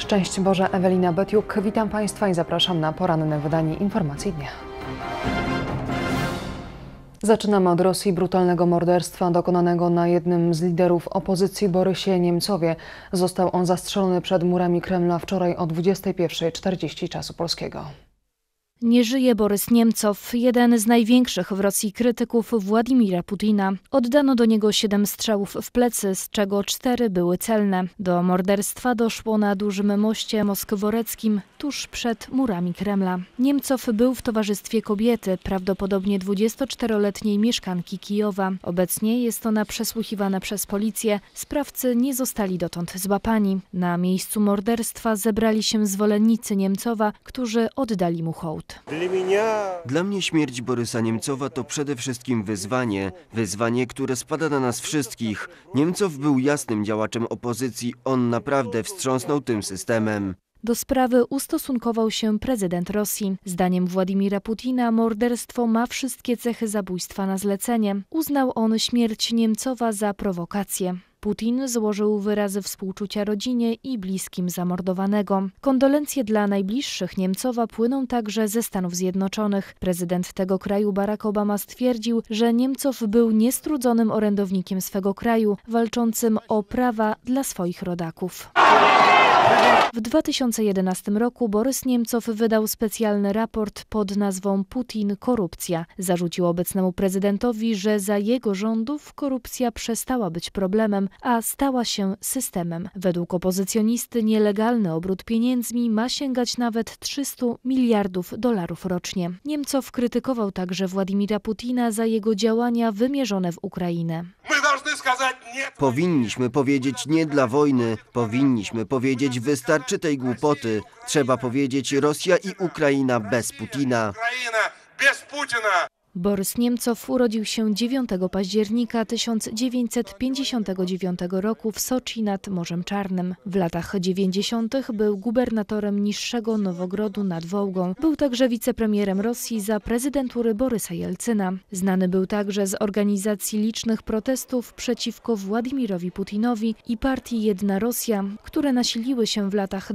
Szczęść Boże, Ewelina Betiuk. Witam Państwa i zapraszam na poranne wydanie Informacji Dnia. Zaczynamy od Rosji. Brutalnego morderstwa dokonanego na jednym z liderów opozycji, Borysie Niemcowie. Został on zastrzelony przed murami Kremla wczoraj o 21:40 czasu polskiego. Nie żyje Borys Niemcow, jeden z największych w Rosji krytyków Władimira Putina. Oddano do niego 7 strzałów w plecy, z czego 4 były celne. Do morderstwa doszło na dużym moście moskworeckim, tuż przed murami Kremla. Niemcow był w towarzystwie kobiety, prawdopodobnie 24-letniej mieszkanki Kijowa. Obecnie jest ona przesłuchiwana przez policję. Sprawcy nie zostali dotąd złapani. Na miejscu morderstwa zebrali się zwolennicy Niemcowa, którzy oddali mu hołd. Dla mnie śmierć Borysa Niemcowa to przede wszystkim wyzwanie, które spada na nas wszystkich. Niemcow był jasnym działaczem opozycji, on naprawdę wstrząsnął tym systemem. Do sprawy ustosunkował się prezydent Rosji. Zdaniem Władimira Putina morderstwo ma wszystkie cechy zabójstwa na zlecenie. Uznał on śmierć Niemcowa za prowokację. Putin złożył wyrazy współczucia rodzinie i bliskim zamordowanego. Kondolencje dla najbliższych Niemcowa płyną także ze Stanów Zjednoczonych. Prezydent tego kraju Barack Obama stwierdził, że Niemcow był niestrudzonym orędownikiem swego kraju, walczącym o prawa dla swoich rodaków. W 2011 roku Borys Niemcow wydał specjalny raport pod nazwą Putin – korupcja. Zarzucił obecnemu prezydentowi, że za jego rządów korupcja przestała być problemem, a stała się systemem. Według opozycjonisty nielegalny obrót pieniędzmi ma sięgać nawet $300 miliardów rocznie. Niemcow krytykował także Władimira Putina za jego działania wymierzone w Ukrainę. Powinniśmy powiedzieć nie dla wojny, powinniśmy powiedzieć wystarczy tej głupoty. Trzeba powiedzieć Rosja i Ukraina bez Putina. Borys Niemcow urodził się 9 października 1959 roku w Soczi nad Morzem Czarnym. W latach 90. był gubernatorem niższego Nowogrodu nad Wołgą. Był także wicepremierem Rosji za prezydentury Borysa Jelcyna. Znany był także z organizacji licznych protestów przeciwko Władimirowi Putinowi i partii Jedna Rosja, które nasiliły się w latach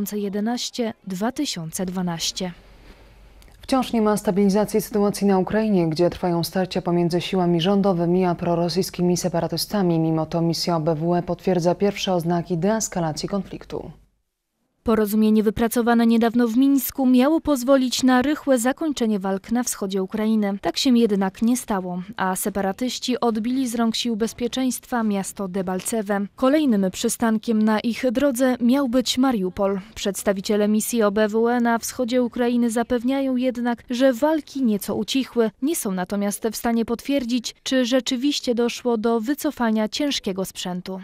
2011-2012. Wciąż nie ma stabilizacji sytuacji na Ukrainie, gdzie trwają starcia pomiędzy siłami rządowymi a prorosyjskimi separatystami. Mimo to misja OBWE potwierdza pierwsze oznaki deeskalacji konfliktu. Porozumienie wypracowane niedawno w Mińsku miało pozwolić na rychłe zakończenie walk na wschodzie Ukrainy. Tak się jednak nie stało, a separatyści odbili z rąk sił bezpieczeństwa miasto Debalcewe. Kolejnym przystankiem na ich drodze miał być Mariupol. Przedstawiciele misji OBWE na wschodzie Ukrainy zapewniają jednak, że walki nieco ucichły. Nie są natomiast w stanie potwierdzić, czy rzeczywiście doszło do wycofania ciężkiego sprzętu.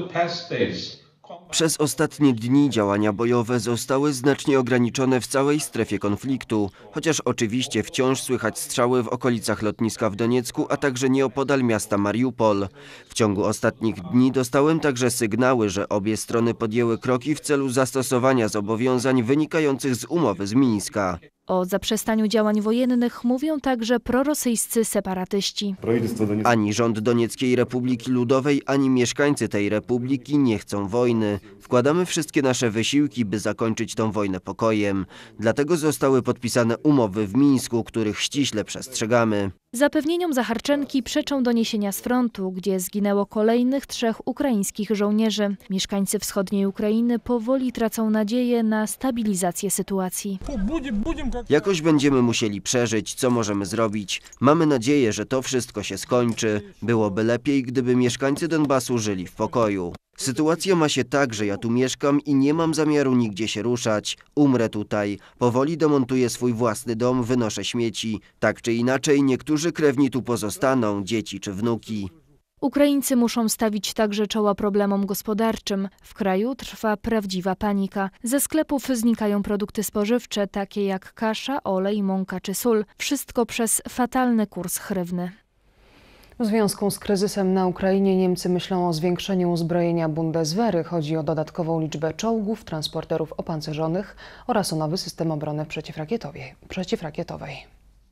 Przez ostatnie dni działania bojowe zostały znacznie ograniczone w całej strefie konfliktu, chociaż oczywiście wciąż słychać strzały w okolicach lotniska w Doniecku, a także nieopodal miasta Mariupol. W ciągu ostatnich dni dostałem także sygnały, że obie strony podjęły kroki w celu zastosowania zobowiązań wynikających z umowy z Mińska. O zaprzestaniu działań wojennych mówią także prorosyjscy separatyści. Ani rząd Donieckiej Republiki Ludowej, ani mieszkańcy tej republiki nie chcą wojny. Wkładamy wszystkie nasze wysiłki, by zakończyć tę wojnę pokojem. Dlatego zostały podpisane umowy w Mińsku, których ściśle przestrzegamy. Zapewnieniom Zacharczenki przeczą doniesienia z frontu, gdzie zginęło kolejnych 3 ukraińskich żołnierzy. Mieszkańcy wschodniej Ukrainy powoli tracą nadzieję na stabilizację sytuacji. Jakoś będziemy musieli przeżyć, co możemy zrobić. Mamy nadzieję, że to wszystko się skończy. Byłoby lepiej, gdyby mieszkańcy Donbasu żyli w pokoju. Sytuacja ma się tak, że ja tu mieszkam i nie mam zamiaru nigdzie się ruszać. Umrę tutaj. Powoli demontuję swój własny dom, wynoszę śmieci. Tak czy inaczej, niektórzy krewni tu pozostaną, dzieci czy wnuki. Ukraińcy muszą stawić także czoła problemom gospodarczym. W kraju trwa prawdziwa panika. Ze sklepów znikają produkty spożywcze, takie jak kasza, olej, mąka czy sól. Wszystko przez fatalny kurs hrywny. W związku z kryzysem na Ukrainie Niemcy myślą o zwiększeniu uzbrojenia Bundeswehry. Chodzi o dodatkową liczbę czołgów, transporterów opancerzonych oraz o nowy system obrony przeciwrakietowej.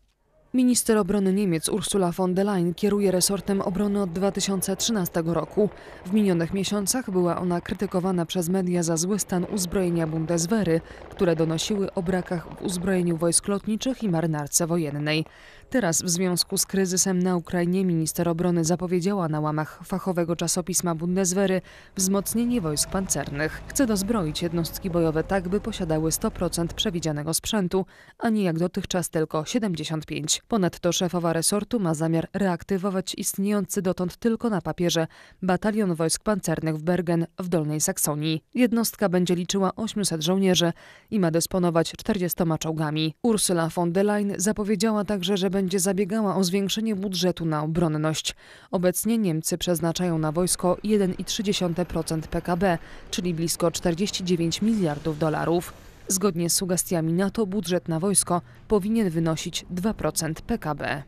Minister obrony Niemiec Ursula von der Leyen kieruje resortem obrony od 2013 roku. W minionych miesiącach była ona krytykowana przez media za zły stan uzbrojenia Bundeswehry, które donosiły o brakach w uzbrojeniu wojsk lotniczych i marynarce wojennej. Teraz w związku z kryzysem na Ukrainie minister obrony zapowiedziała na łamach fachowego czasopisma Bundeswehry wzmocnienie wojsk pancernych. Chce dozbroić jednostki bojowe tak, by posiadały 100% przewidzianego sprzętu, a nie jak dotychczas tylko 75%. Ponadto szefowa resortu ma zamiar reaktywować istniejący dotąd tylko na papierze batalion wojsk pancernych w Bergen w Dolnej Saksonii. Jednostka będzie liczyła 800 żołnierzy i ma dysponować 40 czołgami. Ursula von der Leyen zapowiedziała także, że będzie zabiegała o zwiększenie budżetu na obronność. Obecnie Niemcy przeznaczają na wojsko 1,3% PKB, czyli blisko 49 miliardów dolarów. Zgodnie z sugestiami NATO budżet na wojsko powinien wynosić 2% PKB.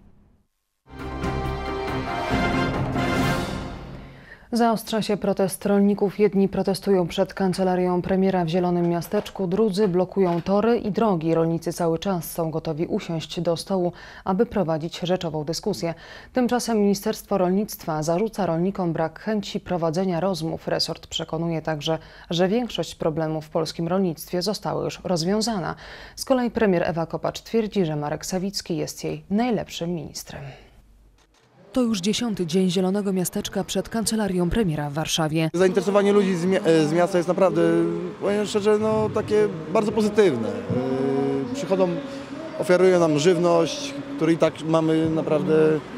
Zaostrza się protest rolników. Jedni protestują przed kancelarią premiera w Zielonym Miasteczku, drudzy blokują tory i drogi. Rolnicy cały czas są gotowi usiąść do stołu, aby prowadzić rzeczową dyskusję. Tymczasem Ministerstwo Rolnictwa zarzuca rolnikom brak chęci prowadzenia rozmów. Resort przekonuje także, że większość problemów w polskim rolnictwie została już rozwiązana. Z kolei premier Ewa Kopacz twierdzi, że Marek Sawicki jest jej najlepszym ministrem. To już 10. dzień Zielonego Miasteczka przed kancelarią premiera w Warszawie. Zainteresowanie ludzi z miasta jest naprawdę, powiem szczerze, takie bardzo pozytywne. Przychodzą, oferują nam żywność, której tak mamy naprawdę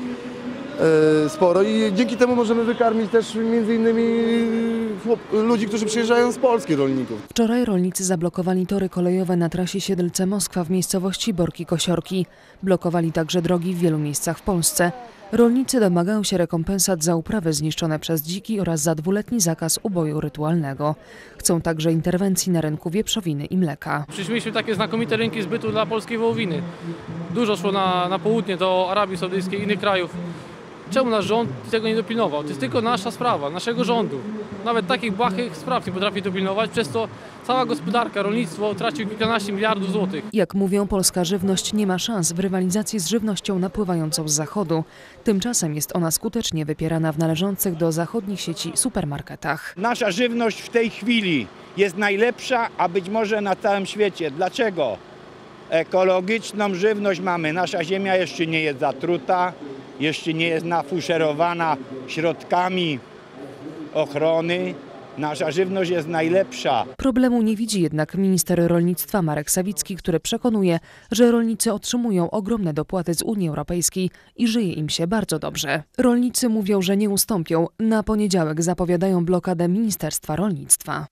sporo i dzięki temu możemy wykarmić też między innymi ludzi, którzy przyjeżdżają z Polski, rolników. Wczoraj rolnicy zablokowali tory kolejowe na trasie Siedlce-Moskwa w miejscowości Borki-Kosiorki. Blokowali także drogi w wielu miejscach w Polsce. Rolnicy domagają się rekompensat za uprawy zniszczone przez dziki oraz za 2-letni zakaz uboju rytualnego. Chcą także interwencji na rynku wieprzowiny i mleka. Przecież mieliśmy takie znakomite rynki zbytu dla polskiej wołowiny. Dużo szło na południe, do Arabii Saudyjskiej i innych krajów. Czemu nasz rząd tego nie dopilnował? To jest tylko nasza sprawa, naszego rządu. Nawet takich błahych spraw nie potrafi dopilnować, przez to cała gospodarka, rolnictwo traci kilkanaście miliardów złotych. Jak mówią, polska żywność nie ma szans w rywalizacji z żywnością napływającą z zachodu. Tymczasem jest ona skutecznie wypierana w należących do zachodnich sieci supermarketach. Nasza żywność w tej chwili jest najlepsza, a być może na całym świecie. Dlaczego? Ekologiczną żywność mamy. Nasza ziemia jeszcze nie jest zatruta, jeszcze nie jest nafuszerowana środkami ochrony. Nasza żywność jest najlepsza. Problemu nie widzi jednak minister rolnictwa Marek Sawicki, który przekonuje, że rolnicy otrzymują ogromne dopłaty z Unii Europejskiej i żyje im się bardzo dobrze. Rolnicy mówią, że nie ustąpią. Na poniedziałek zapowiadają blokadę Ministerstwa Rolnictwa.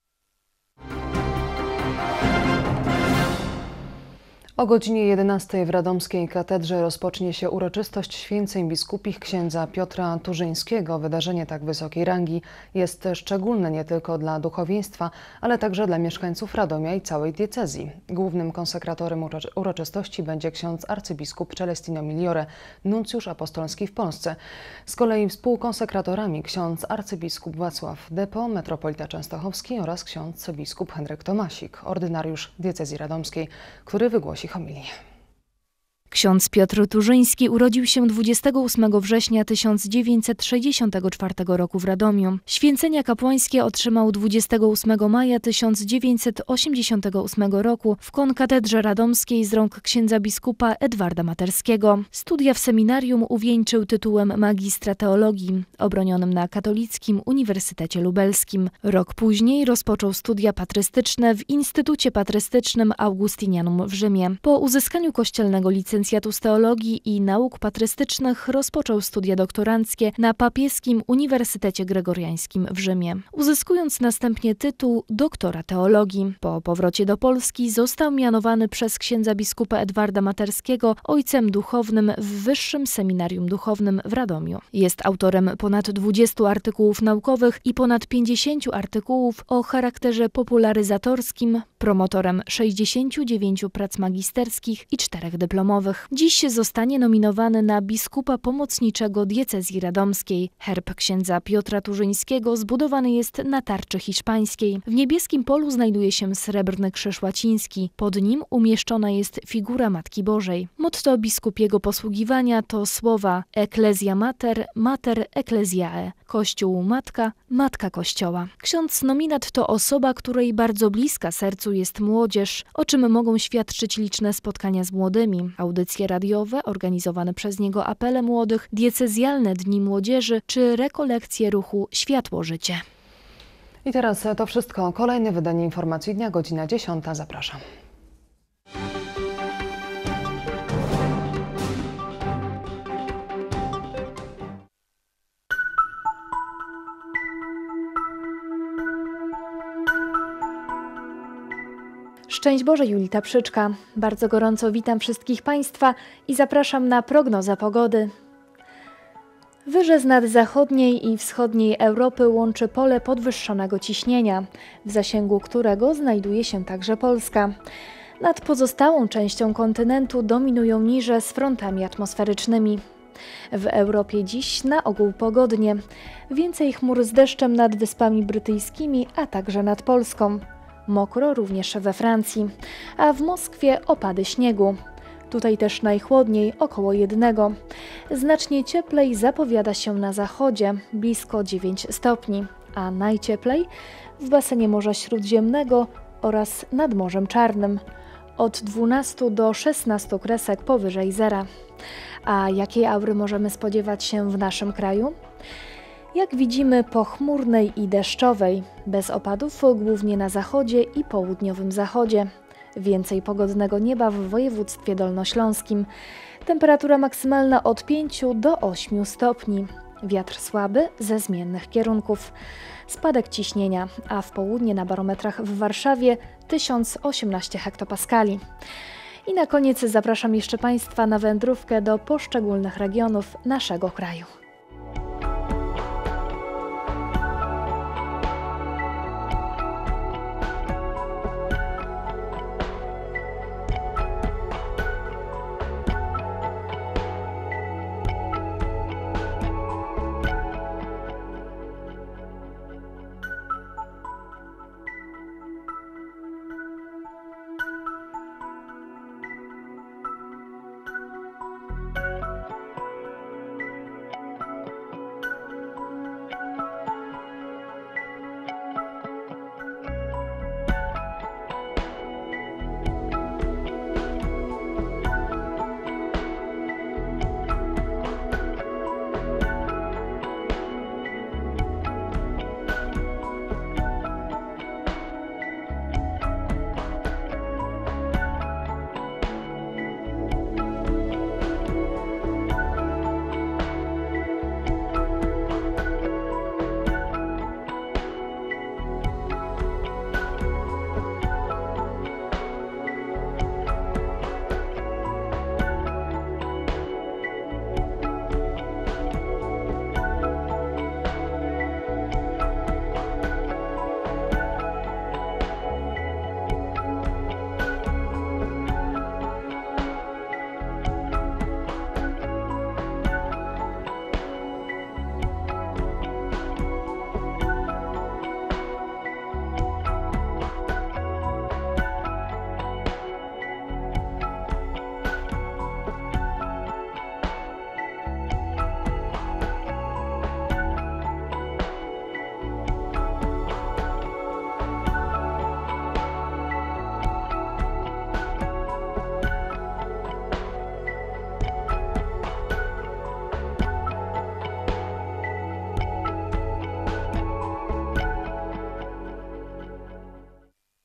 O godzinie 11 w Radomskiej Katedrze rozpocznie się uroczystość święceń biskupich księdza Piotra Turzyńskiego. Wydarzenie tak wysokiej rangi jest szczególne nie tylko dla duchowieństwa, ale także dla mieszkańców Radomia i całej diecezji. Głównym konsekratorem uroczystości będzie ksiądz arcybiskup Celestino Migliore, nuncjusz apostolski w Polsce. Z kolei współkonsekratorami ksiądz arcybiskup Wacław Depo, metropolita częstochowski oraz ksiądz biskup Henryk Tomasik, ordynariusz diecezji radomskiej, który wygłosi homilię. Ksiądz Piotr Turzyński urodził się 28 września 1964 roku w Radomiu. Święcenia kapłańskie otrzymał 28 maja 1988 roku w konkatedrze radomskiej z rąk księdza biskupa Edwarda Materskiego. Studia w seminarium uwieńczył tytułem magistra teologii, obronionym na Katolickim Uniwersytecie Lubelskim. Rok później rozpoczął studia patrystyczne w Instytucie Patrystycznym Augustinianum w Rzymie. Po uzyskaniu kościelnego licencjatu z teologii i nauk patrystycznych rozpoczął studia doktoranckie na Papieskim Uniwersytecie Gregoriańskim w Rzymie, uzyskując następnie tytuł doktora teologii. Po powrocie do Polski został mianowany przez księdza biskupa Edwarda Materskiego ojcem duchownym w Wyższym Seminarium Duchownym w Radomiu. Jest autorem ponad 20 artykułów naukowych i ponad 50 artykułów o charakterze popularyzatorskim, promotorem 69 prac magisterskich i 4 dyplomowych. Dziś zostanie nominowany na biskupa pomocniczego diecezji radomskiej. Herb księdza Piotra Turzyńskiego zbudowany jest na tarczy hiszpańskiej. W niebieskim polu znajduje się srebrny krzyż łaciński. Pod nim umieszczona jest figura Matki Bożej. Motto biskupiego posługiwania to słowa Ecclesia Mater, Mater Ecclesiae. Kościół Matka, Matka Kościoła. Ksiądz nominat to osoba, której bardzo bliska sercu jest młodzież, o czym mogą świadczyć liczne spotkania z młodymi, audycje radiowe, organizowane przez niego apele młodych, diecezjalne dni młodzieży czy rekolekcje ruchu Światło-Życie. I teraz to wszystko. Kolejne wydanie informacji dnia, godzina 10. Zapraszam. Szczęść Boże, Julita Przyczka. Bardzo gorąco witam wszystkich Państwa i zapraszam na prognozę pogody. Wyrzez nad zachodniej i wschodniej Europy łączy pole podwyższonego ciśnienia, w zasięgu którego znajduje się także Polska. Nad pozostałą częścią kontynentu dominują niże z frontami atmosferycznymi. W Europie dziś na ogół pogodnie. Więcej chmur z deszczem nad Wyspami Brytyjskimi, a także nad Polską. Mokro również we Francji, a w Moskwie opady śniegu. Tutaj też najchłodniej, około 1. Znacznie cieplej zapowiada się na zachodzie, blisko 9 stopni, a najcieplej w basenie Morza Śródziemnego oraz nad Morzem Czarnym. Od 12 do 16 kresek powyżej zera. A jakiej aury możemy spodziewać się w naszym kraju? Jak widzimy, pochmurnej i deszczowej, bez opadów głównie na zachodzie i południowym zachodzie. Więcej pogodnego nieba w województwie dolnośląskim. Temperatura maksymalna od 5 do 8 stopni. Wiatr słaby ze zmiennych kierunków. Spadek ciśnienia, a w południe na barometrach w Warszawie 1018 hektopaskali. I na koniec zapraszam jeszcze Państwa na wędrówkę do poszczególnych regionów naszego kraju.